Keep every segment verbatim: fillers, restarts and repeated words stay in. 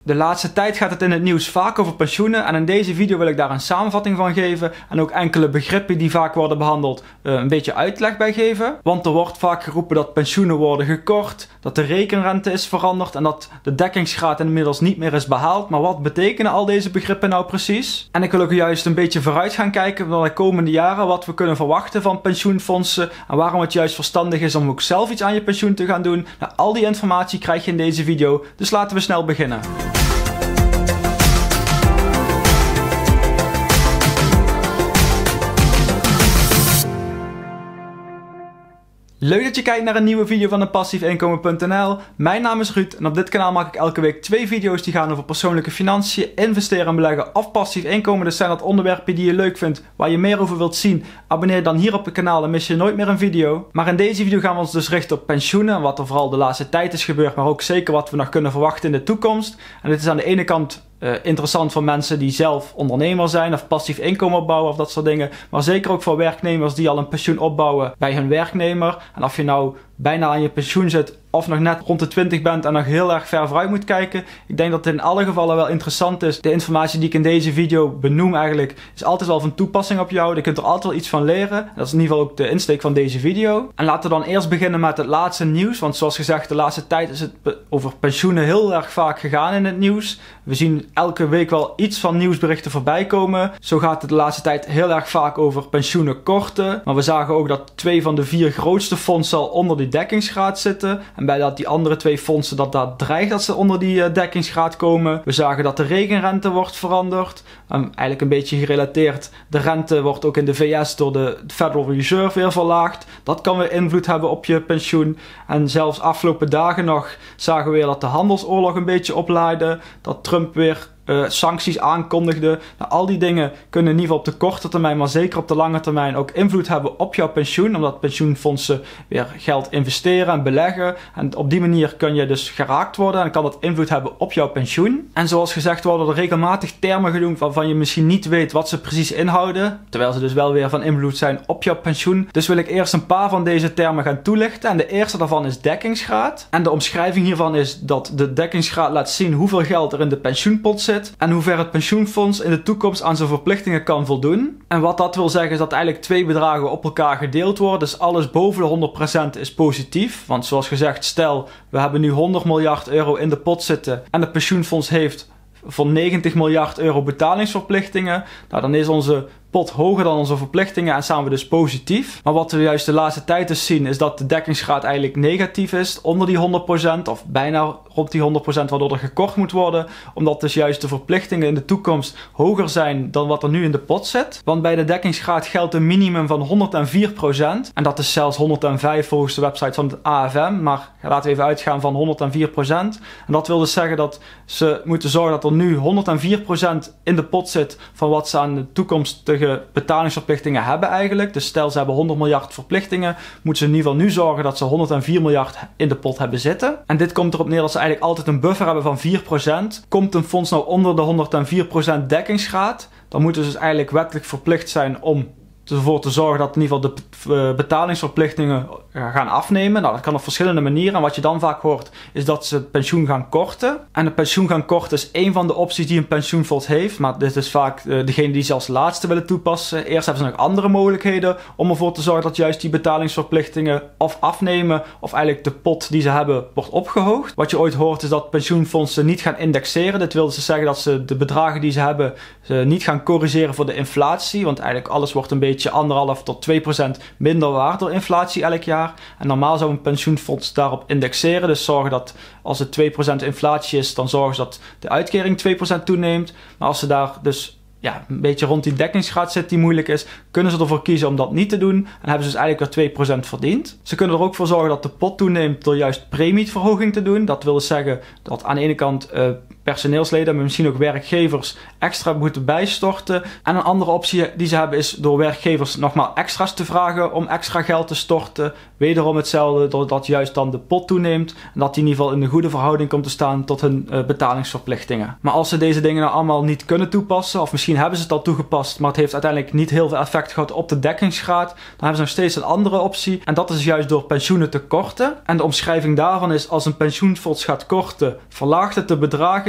De laatste tijd gaat het in het nieuws vaak over pensioenen en in deze video wil ik daar een samenvatting van geven en ook enkele begrippen die vaak worden behandeld uh, een beetje uitleg bij geven. Want er wordt vaak geroepen dat pensioenen worden gekort, dat de rekenrente is veranderd en dat de dekkingsgraad inmiddels niet meer is behaald. Maar wat betekenen al deze begrippen nou precies? En ik wil ook juist een beetje vooruit gaan kijken naar de komende jaren wat we kunnen verwachten van pensioenfondsen en waarom het juist verstandig is om ook zelf iets aan je pensioen te gaan doen. Nou, al die informatie krijg je in deze video, dus laten we snel beginnen. Leuk dat je kijkt naar een nieuwe video van de passief inkomen punt n l. Mijn naam is Ruud en op dit kanaal maak ik elke week twee video's die gaan over persoonlijke financiën, investeren en beleggen of passief inkomen. Dus zijn dat onderwerpen die je leuk vindt, waar je meer over wilt zien, abonneer dan hier op het kanaal, dan mis je nooit meer een video. Maar in deze video gaan we ons dus richten op pensioenen, wat er vooral de laatste tijd is gebeurd, maar ook zeker wat we nog kunnen verwachten in de toekomst. En dit is aan de ene kant Uh, interessant voor mensen die zelf ondernemer zijn of passief inkomen opbouwen of dat soort dingen. Maar zeker ook voor werknemers die al een pensioen opbouwen bij hun werknemer. En of je nou bijna aan je pensioen zit of nog net rond de twintig bent en nog heel erg ver vooruit moet kijken. Ik denk dat het in alle gevallen wel interessant is. De informatie die ik in deze video benoem eigenlijk is altijd wel van toepassing op jou. Je kunt er altijd wel iets van leren. Dat is in ieder geval ook de insteek van deze video. En laten we dan eerst beginnen met het laatste nieuws. Want zoals gezegd, de laatste tijd is het over pensioenen heel erg vaak gegaan in het nieuws. We zien elke week wel iets van nieuwsberichten voorbij komen. Zo gaat het de laatste tijd heel erg vaak over pensioenen korten. Maar we zagen ook dat twee van de vier grootste fondsen al onder die dekkingsgraad zitten. En bij dat die andere twee fondsen dat dat dreigt dat ze onder die uh, dekkingsgraad komen. We zagen dat de rekenrente wordt veranderd. Um, eigenlijk een beetje gerelateerd. De rente wordt ook in de V S door de Federal Reserve weer verlaagd. Dat kan weer invloed hebben op je pensioen. En zelfs afgelopen dagen nog zagen we weer dat de handelsoorlog een beetje oplaaide. Dat Trump weer Uh, sancties aankondigde. Nou, al die dingen kunnen in ieder geval op de korte termijn, maar zeker op de lange termijn ook invloed hebben op jouw pensioen. Omdat pensioenfondsen weer geld investeren en beleggen. En op die manier kun je dus geraakt worden en kan dat invloed hebben op jouw pensioen. En zoals gezegd worden er regelmatig termen genoemd waarvan je misschien niet weet wat ze precies inhouden. Terwijl ze dus wel weer van invloed zijn op jouw pensioen. Dus wil ik eerst een paar van deze termen gaan toelichten. En de eerste daarvan is dekkingsgraad. En de omschrijving hiervan is dat de dekkingsgraad laat zien hoeveel geld er in de pensioenpot zit. En hoe ver het pensioenfonds in de toekomst aan zijn verplichtingen kan voldoen. En wat dat wil zeggen is dat eigenlijk twee bedragen op elkaar gedeeld worden. Dus alles boven de honderd procent is positief. Want zoals gezegd, stel we hebben nu honderd miljard euro in de pot zitten. En het pensioenfonds heeft voor negentig miljard euro betalingsverplichtingen. Nou, dan is onze pot hoger dan onze verplichtingen en staan we dus positief. Maar wat we juist de laatste tijd dus zien is dat de dekkingsgraad eigenlijk negatief is, onder die honderd procent of bijna rond die honderd procent, waardoor er gekort moet worden. Omdat dus juist de verplichtingen in de toekomst hoger zijn dan wat er nu in de pot zit. Want bij de dekkingsgraad geldt een minimum van honderdvier procent. En dat is zelfs honderdvijf volgens de website van het A F M. Maar laten we even uitgaan van honderdvier procent. En dat wil dus zeggen dat ze moeten zorgen dat er nu honderdvier procent in de pot zit van wat ze aan de toekomstige betalingsverplichtingen hebben eigenlijk. Dus stel ze hebben honderd miljard verplichtingen, moeten ze in ieder geval nu zorgen dat ze honderdvier miljard in de pot hebben zitten. En dit komt erop neer dat ze eigenlijk altijd een buffer hebben van vier procent. Komt een fonds nou onder de honderdvier procent dekkingsgraad, dan moeten ze dus eigenlijk wettelijk verplicht zijn om ervoor te zorgen dat in ieder geval de betalingsverplichtingen gaan afnemen. Nou, dat kan op verschillende manieren. En wat je dan vaak hoort, is dat ze het pensioen gaan korten. En het pensioen gaan korten is één van de opties die een pensioenfonds heeft. Maar dit is vaak uh, degene die ze als laatste willen toepassen. Eerst hebben ze nog andere mogelijkheden om ervoor te zorgen dat juist die betalingsverplichtingen of afnemen, of eigenlijk de pot die ze hebben, wordt opgehoogd. Wat je ooit hoort is dat pensioenfondsen niet gaan indexeren. Dit wil dus zeggen dat ze de bedragen die ze hebben ze niet gaan corrigeren voor de inflatie. Want eigenlijk alles wordt een beetje anderhalf tot twee procent minder waard door inflatie elk jaar. En normaal zou een pensioenfonds daarop indexeren. Dus zorgen dat als het twee procent inflatie is, dan zorgen ze dat de uitkering twee procent toeneemt. Maar als ze daar dus ja, een beetje rond die dekkingsgraad zit die moeilijk is, kunnen ze ervoor kiezen om dat niet te doen. En hebben ze dus eigenlijk weer twee procent verdiend. Ze kunnen er ook voor zorgen dat de pot toeneemt door juist premieverhoging te doen. Dat wil dus zeggen dat aan de ene kant uh, personeelsleden, maar misschien ook werkgevers extra moeten bijstorten. En een andere optie die ze hebben is door werkgevers nogmaals extra's te vragen om extra geld te storten. Wederom hetzelfde, doordat juist dan de pot toeneemt en dat die in ieder geval in een goede verhouding komt te staan tot hun uh, betalingsverplichtingen. Maar als ze deze dingen nou allemaal niet kunnen toepassen, of misschien hebben ze het al toegepast, maar het heeft uiteindelijk niet heel veel effect gehad op de dekkingsgraad, dan hebben ze nog steeds een andere optie. En dat is juist door pensioenen te korten. En de omschrijving daarvan is: als een pensioenfonds gaat korten, verlaagt het de bedragen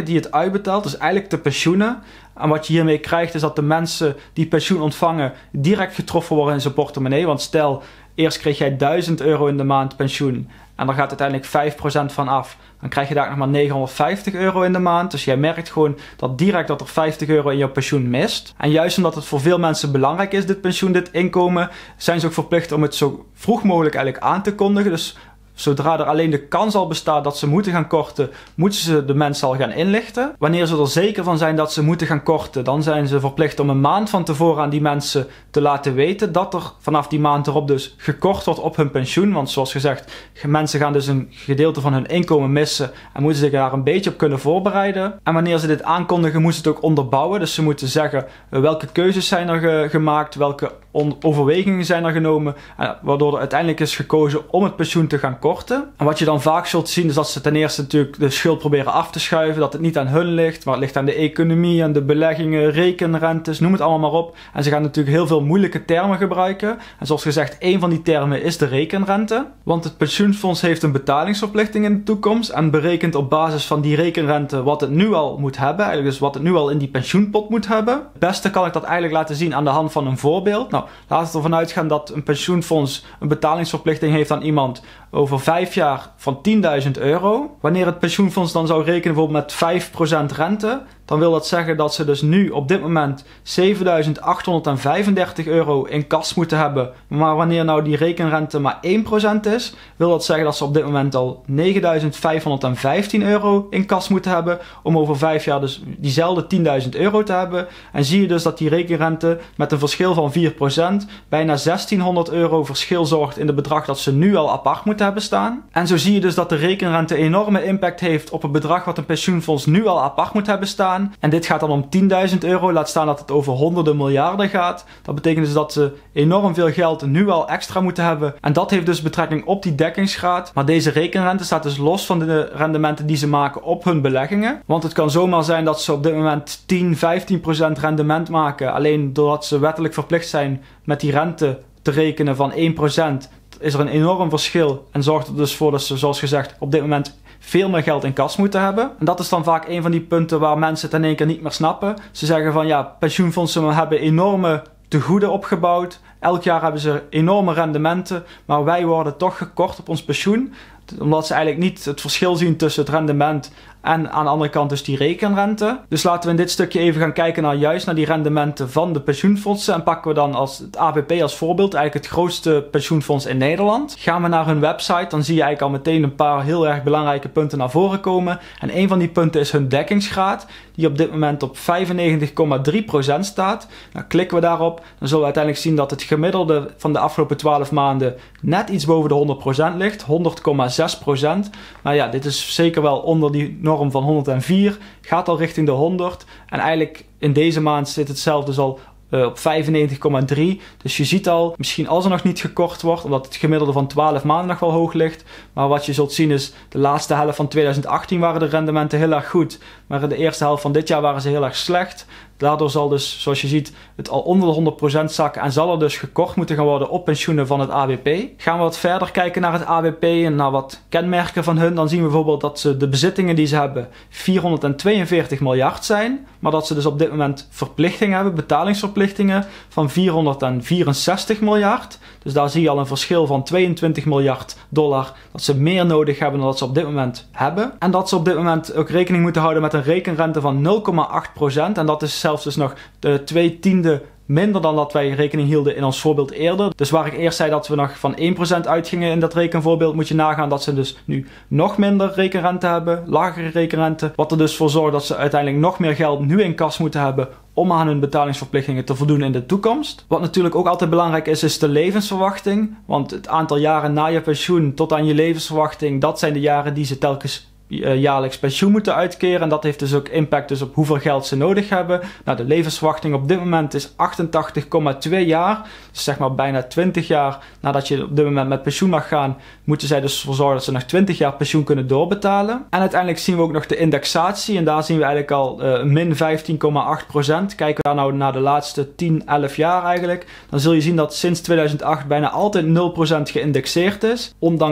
die het uitbetaalt, dus eigenlijk de pensioenen. En wat je hiermee krijgt is dat de mensen die pensioen ontvangen direct getroffen worden in zijn portemonnee. Want stel, eerst kreeg jij duizend euro in de maand pensioen en daar gaat uiteindelijk vijf procent van af. Dan krijg je daar nog maar negenhonderdvijftig euro in de maand. Dus jij merkt gewoon dat direct dat er vijftig euro in jouw pensioen mist. En juist omdat het voor veel mensen belangrijk is, dit pensioen, dit inkomen, zijn ze ook verplicht om het zo vroeg mogelijk eigenlijk aan te kondigen. Dus zodra er alleen de kans al bestaat dat ze moeten gaan korten, moeten ze de mensen al gaan inlichten. Wanneer ze er zeker van zijn dat ze moeten gaan korten, dan zijn ze verplicht om een maand van tevoren aan die mensen te laten weten dat er vanaf die maand erop dus gekort wordt op hun pensioen. Want zoals gezegd, mensen gaan dus een gedeelte van hun inkomen missen en moeten zich daar een beetje op kunnen voorbereiden. En wanneer ze dit aankondigen, moeten ze het ook onderbouwen. Dus ze moeten zeggen uh, welke keuzes zijn er ge gemaakt, welke overwegingen zijn er genomen, uh, waardoor er uiteindelijk is gekozen om het pensioen te gaan korten. En wat je dan vaak zult zien is dat ze ten eerste natuurlijk de schuld proberen af te schuiven, dat het niet aan hun ligt, maar het ligt aan de economie, aan de beleggingen, rekenrentes, noem het allemaal maar op. En ze gaan natuurlijk heel veel moeilijke termen gebruiken. En zoals gezegd, één van die termen is de rekenrente. Want het pensioenfonds heeft een betalingsverplichting in de toekomst en berekent op basis van die rekenrente wat het nu al moet hebben, eigenlijk dus wat het nu al in die pensioenpot moet hebben. Het beste kan ik dat eigenlijk laten zien aan de hand van een voorbeeld. Nou, laten we ervan uitgaan dat een pensioenfonds een betalingsverplichting heeft aan iemand over vijf jaar van tienduizend euro. Wanneer het pensioenfonds dan zou rekenen bijvoorbeeld met vijf procent rente, dan wil dat zeggen dat ze dus nu op dit moment zevenduizend achthonderdvijfendertig euro in kas moeten hebben. Maar wanneer nou die rekenrente maar één procent is, wil dat zeggen dat ze op dit moment al negenduizend vijfhonderdvijftien euro in kas moeten hebben om over vijf jaar dus diezelfde tienduizend euro te hebben. En zie je dus dat die rekenrente met een verschil van vier procent bijna zestienhonderd euro verschil zorgt in het bedrag dat ze nu al apart moeten hebben staan. En zo zie je dus dat de rekenrente enorme impact heeft op het bedrag wat een pensioenfonds nu al apart moet hebben staan. En dit gaat dan om tienduizend euro, laat staan dat het over honderden miljarden gaat. Dat betekent dus dat ze enorm veel geld nu al extra moeten hebben. En dat heeft dus betrekking op die dekkingsgraad. Maar deze rekenrente staat dus los van de rendementen die ze maken op hun beleggingen. Want het kan zomaar zijn dat ze op dit moment tien, vijftien procent rendement maken. Alleen doordat ze wettelijk verplicht zijn met die rente te rekenen van één procent, is er een enorm verschil. En zorgt er dus voor dat ze, zoals gezegd, op dit moment veel meer geld in kas moeten hebben. En dat is dan vaak een van die punten waar mensen het in één keer niet meer snappen. Ze zeggen van ja, pensioenfondsen hebben enorme tegoeden opgebouwd. Elk jaar hebben ze enorme rendementen, maar wij worden toch gekort op ons pensioen. Omdat ze eigenlijk niet het verschil zien tussen het rendement en aan de andere kant dus die rekenrente. Dus laten we in dit stukje even gaan kijken naar juist naar die rendementen van de pensioenfondsen. En pakken we dan als het A B P als voorbeeld, eigenlijk het grootste pensioenfonds in Nederland. Gaan we naar hun website, dan zie je eigenlijk al meteen een paar heel erg belangrijke punten naar voren komen. En een van die punten is hun dekkingsgraad, die op dit moment op vijfennegentig komma drie procent staat. Nou, klikken we daarop, dan zullen we uiteindelijk zien dat het gemiddelde van de afgelopen twaalf maanden net iets boven de honderd procent ligt, honderd komma zes procent. Maar ja, dit is zeker wel onder die norm van honderdvier, gaat al richting de honderd. En eigenlijk in deze maand zit het zelf dus al uh, op vijfennegentig komma drie. Dus je ziet al, misschien als er nog niet gekort wordt, omdat het gemiddelde van twaalf maanden nog wel hoog ligt. Maar wat je zult zien is, de laatste helft van tweeduizend achttien waren de rendementen heel erg goed. Maar in de eerste helft van dit jaar waren ze heel erg slecht. Daardoor zal dus, zoals je ziet, het al onder de honderd procent zakken en zal er dus gekort moeten gaan worden op pensioenen van het A B P. Gaan we wat verder kijken naar het A B P en naar wat kenmerken van hun, dan zien we bijvoorbeeld dat ze de bezittingen die ze hebben vierhonderdtweeënveertig miljard zijn, maar dat ze dus op dit moment verplichtingen hebben, betalingsverplichtingen van vierhonderdvierenzestig miljard. Dus daar zie je al een verschil van tweeëntwintig miljard dollar dat ze meer nodig hebben dan dat ze op dit moment hebben. En dat ze op dit moment ook rekening moeten houden met een rekenrente van nul komma acht procent. En dat is zelfs dus nog de twee tiende minder dan dat wij rekening hielden in ons voorbeeld eerder. Dus waar ik eerst zei dat we nog van één procent uitgingen in dat rekenvoorbeeld, moet je nagaan dat ze dus nu nog minder rekenrente hebben, lagere rekenrente. Wat er dus voor zorgt dat ze uiteindelijk nog meer geld nu in kas moeten hebben om aan hun betalingsverplichtingen te voldoen in de toekomst. Wat natuurlijk ook altijd belangrijk is, is de levensverwachting. Want het aantal jaren na je pensioen tot aan je levensverwachting, dat zijn de jaren die ze telkens Uh, jaarlijks pensioen moeten uitkeren. En dat heeft dus ook impact dus op hoeveel geld ze nodig hebben. Nou, de levensverwachting op dit moment is achtentachtig komma twee jaar. Dus zeg maar bijna twintig jaar nadat je op dit moment met pensioen mag gaan, moeten zij dus ervoor zorgen dat ze nog twintig jaar pensioen kunnen doorbetalen. En uiteindelijk zien we ook nog de indexatie. En daar zien we eigenlijk al uh, min vijftien komma acht procent. Kijken we daar nou naar de laatste tien, elf jaar eigenlijk, dan zul je zien dat sinds tweeduizend acht bijna altijd nul procent geïndexeerd is. Ondanks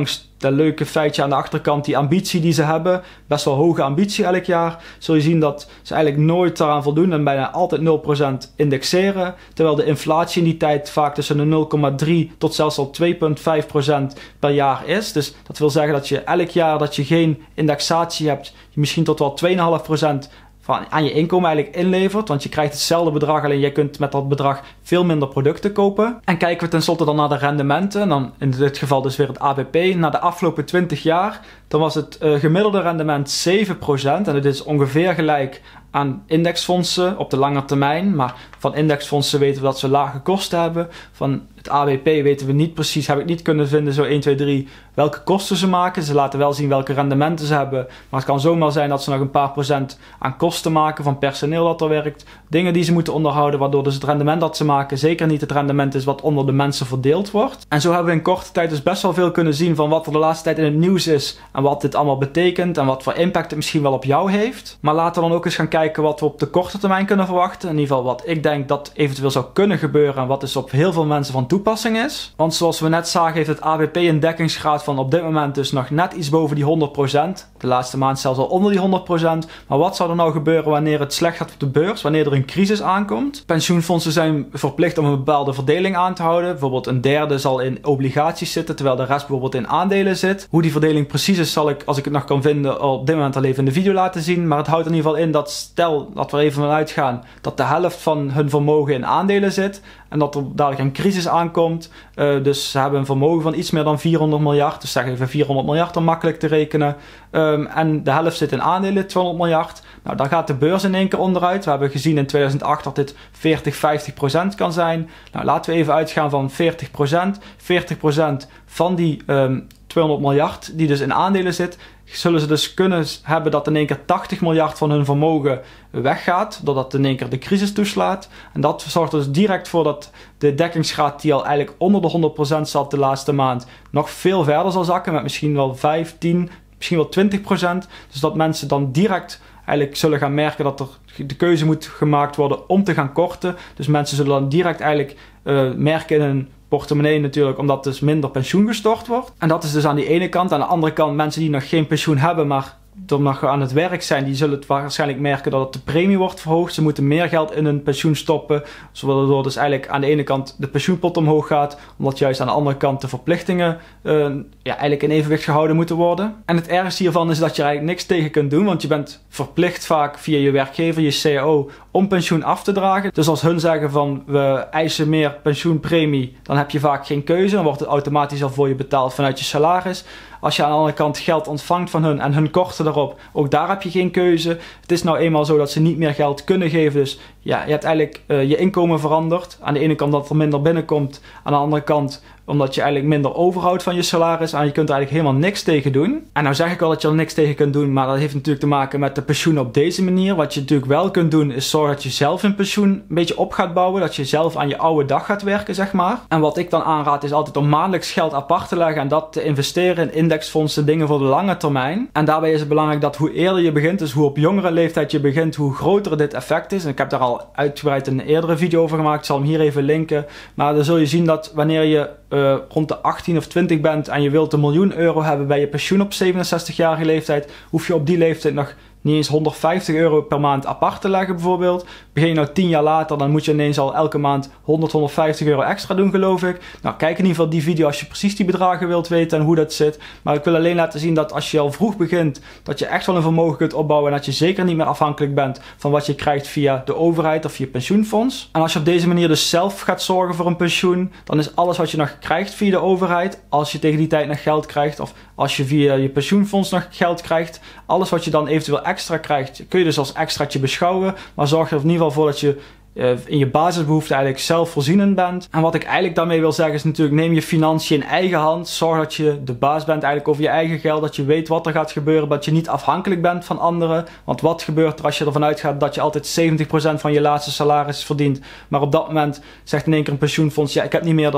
dat leuke feitje aan de achterkant, die ambitie die ze hebben, best wel hoge ambitie elk jaar, zul je zien dat ze eigenlijk nooit eraan voldoen en bijna altijd nul procent indexeren, terwijl de inflatie in die tijd vaak tussen de nul komma drie tot zelfs al twee komma vijf procent per jaar is. Dus dat wil zeggen dat je elk jaar dat je geen indexatie hebt, je misschien tot wel twee komma vijf procent van aan je inkomen eigenlijk inlevert, want je krijgt hetzelfde bedrag, alleen je kunt met dat bedrag veel minder producten kopen. En kijken we tenslotte dan naar de rendementen, dan in dit geval dus weer het A B P, na de afgelopen twintig jaar, dan was het uh, gemiddelde rendement zeven procent en dit is ongeveer gelijk aan indexfondsen op de lange termijn, maar van indexfondsen weten we dat ze lage kosten hebben. Van het A B P weten we niet precies, heb ik niet kunnen vinden, zo één, twee, drie, welke kosten ze maken. Ze laten wel zien welke rendementen ze hebben, maar het kan zomaar zijn dat ze nog een paar procent aan kosten maken van personeel dat er werkt. Dingen die ze moeten onderhouden, waardoor dus het rendement dat ze maken zeker niet het rendement is wat onder de mensen verdeeld wordt. En zo hebben we in korte tijd dus best wel veel kunnen zien van wat er de laatste tijd in het nieuws is en wat dit allemaal betekent en wat voor impact het misschien wel op jou heeft. Maar laten we dan ook eens gaan kijken wat we op de korte termijn kunnen verwachten. In ieder geval wat ik denk dat eventueel zou kunnen gebeuren en wat dus op heel veel mensen van toepassing is. Want zoals we net zagen heeft het A B P een dekkingsgraad van op dit moment dus nog net iets boven die honderd procent. De laatste maand zelfs al onder die honderd procent. Maar wat zou er nou gebeuren wanneer het slecht gaat op de beurs? Wanneer er een crisis aankomt? Pensioenfondsen zijn verplicht om een bepaalde verdeling aan te houden. Bijvoorbeeld een derde zal in obligaties zitten, terwijl de rest bijvoorbeeld in aandelen zit. Hoe die verdeling precies is zal ik, als ik het nog kan vinden, op dit moment al even in de video laten zien. Maar het houdt in ieder geval in dat stel dat we er even vanuit gaan dat de helft van hun vermogen in aandelen zit en dat er dadelijk een crisis aankomt. Uh, dus ze hebben een vermogen van iets meer dan vierhonderd miljard. Dus zeg even vierhonderd miljard om makkelijk te rekenen. Um, en de helft zit in aandelen, tweehonderd miljard. Nou, dan gaat de beurs in één keer onderuit. We hebben gezien in tweeduizend acht dat dit veertig, vijftig procent kan zijn. Nou, laten we even uitgaan van veertig procent. veertig procent van die um, tweehonderd miljard die dus in aandelen zit, zullen ze dus kunnen hebben dat in één keer tachtig miljard van hun vermogen weggaat, doordat in één keer de crisis toeslaat. En dat zorgt er dus direct voor dat de dekkingsgraad die al eigenlijk onder de honderd procent zat de laatste maand, nog veel verder zal zakken, met misschien wel vijf, tien, misschien wel twintig procent. Dus dat mensen dan direct eigenlijk zullen gaan merken dat er de keuze moet gemaakt worden om te gaan korten. Dus mensen zullen dan direct eigenlijk uh, merken in hun portemonnee natuurlijk, omdat dus minder pensioen gestort wordt. En dat is dus aan die ene kant. Aan de andere kant mensen die nog geen pensioen hebben, maar door nog aan het werk zijn, die zullen het waarschijnlijk merken dat het de premie wordt verhoogd. Ze moeten meer geld in hun pensioen stoppen, zodat dus eigenlijk aan de ene kant de pensioenpot omhoog gaat, omdat juist aan de andere kant de verplichtingen uh, ja, eigenlijk in evenwicht gehouden moeten worden. En het ergste hiervan is dat je er eigenlijk niks tegen kunt doen, want je bent verplicht vaak via je werkgever, je C A O, om pensioen af te dragen. Dus als hun zeggen van we eisen meer pensioenpremie, dan heb je vaak geen keuze, dan wordt het automatisch al voor je betaald vanuit je salaris. Als je aan de andere kant geld ontvangt van hun en hun korten erop, ook daar heb je geen keuze. Het is nou eenmaal zo dat ze niet meer geld kunnen geven. Dus ja, je hebt eigenlijk uh, je inkomen veranderd. Aan de ene kant dat er minder binnenkomt. Aan de andere kant omdat je eigenlijk minder overhoudt van je salaris. En je kunt er eigenlijk helemaal niks tegen doen. En nou zeg ik al dat je er niks tegen kunt doen. Maar dat heeft natuurlijk te maken met de pensioen op deze manier. Wat je natuurlijk wel kunt doen is zorgen dat je zelf een pensioen een beetje op gaat bouwen. Dat je zelf aan je oude dag gaat werken, zeg maar. En wat ik dan aanraad is altijd om maandelijks geld apart te leggen. En dat te investeren in indexfondsen, dingen voor de lange termijn. En daarbij is het belangrijk dat hoe eerder je begint, dus hoe op jongere leeftijd je begint, hoe groter dit effect is. En ik heb daar al uitgebreid een eerdere video over gemaakt. Ik zal hem hier even linken. Maar dan zul je zien dat wanneer je uh, rond de achttien of twintig bent en je wilt een miljoen euro hebben bij je pensioen op zevenenzestigjarige leeftijd, hoef je op die leeftijd nog niet eens honderdvijftig euro per maand apart te leggen bijvoorbeeld. Begin je nou tien jaar later, dan moet je ineens al elke maand honderd, honderdvijftig euro extra doen, geloof ik. Nou, kijk in ieder geval die video als je precies die bedragen wilt weten en hoe dat zit. Maar ik wil alleen laten zien dat als je al vroeg begint, dat je echt wel een vermogen kunt opbouwen en dat je zeker niet meer afhankelijk bent van wat je krijgt via de overheid of je pensioenfonds. En als je op deze manier dus zelf gaat zorgen voor een pensioen, dan is alles wat je nog krijgt via de overheid, als je tegen die tijd nog geld krijgt of als je via je pensioenfonds nog geld krijgt, alles wat je dan eventueel extra krijgt, kun je dus als extraatje beschouwen, maar zorg er in ieder geval voor dat je uh, in je basisbehoeften eigenlijk zelfvoorzienend bent. En wat ik eigenlijk daarmee wil zeggen is natuurlijk, neem je financiën in eigen hand, zorg dat je de baas bent eigenlijk over je eigen geld, dat je weet wat er gaat gebeuren, dat je niet afhankelijk bent van anderen. Want wat gebeurt er als je ervan uitgaat dat je altijd zeventig procent van je laatste salaris verdient, maar op dat moment zegt in één keer een pensioenfonds, ja, ik heb niet meer dan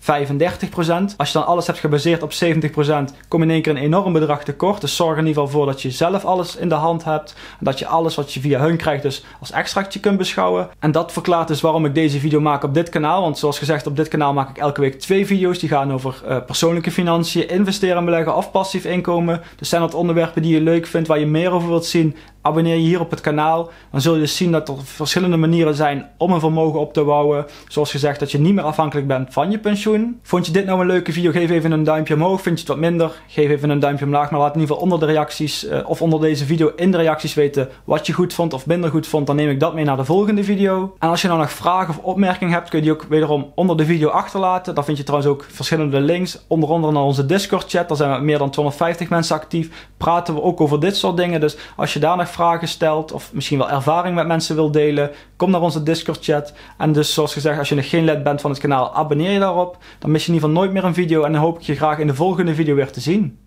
vijfendertig procent. Als je dan alles hebt gebaseerd op zeventig procent, kom je in één keer een enorm bedrag tekort. Dus zorg er in ieder geval voor dat je zelf alles in de hand hebt. En dat je alles wat je via hun krijgt dus als extractje kunt beschouwen. En dat verklaart dus waarom ik deze video maak op dit kanaal. Want zoals gezegd, op dit kanaal maak ik elke week twee video's. Die gaan over uh, persoonlijke financiën, investeren en beleggen of passief inkomen. Dus zijn dat onderwerpen die je leuk vindt, waar je meer over wilt zien, abonneer je hier op het kanaal. Dan zul je dus zien dat er verschillende manieren zijn om een vermogen op te bouwen. Zoals gezegd, dat je niet meer afhankelijk bent van je pensioen. Vond je dit nou een leuke video? Geef even een duimpje omhoog. Vind je het wat minder? Geef even een duimpje omlaag. Maar laat in ieder geval onder de reacties uh, of onder deze video in de reacties weten wat je goed vond of minder goed vond. Dan neem ik dat mee naar de volgende video. En als je nou nog vragen of opmerkingen hebt, kun je die ook wederom onder de video achterlaten. Daar vind je trouwens ook verschillende links. Onder andere naar onze Discord chat. Daar zijn we met meer dan tweehonderdvijftig mensen actief. Praten we ook over dit soort dingen. Dus als je daar nog vragen stelt of misschien wel ervaring met mensen wil delen, kom naar onze Discord chat. En dus zoals gezegd, als je nog geen lid bent van het kanaal, abonneer je daarop. Dan mis je in ieder geval nooit meer een video en dan hoop ik je graag in de volgende video weer te zien.